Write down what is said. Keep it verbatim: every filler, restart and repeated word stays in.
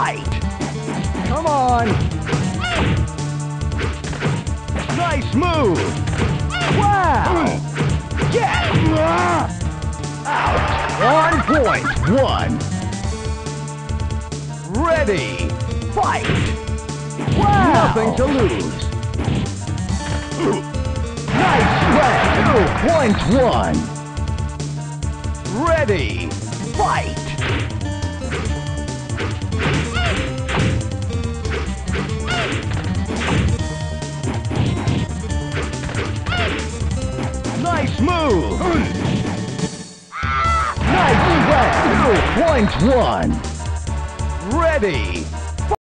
fight! Come on! Nice move! Wow! Get! Out! On point! One! Ready! Fight! Wow! Nothing to lose! Nice play! Two points one! Ready! Fight! Nice move! Nice play! Two points one! Ready!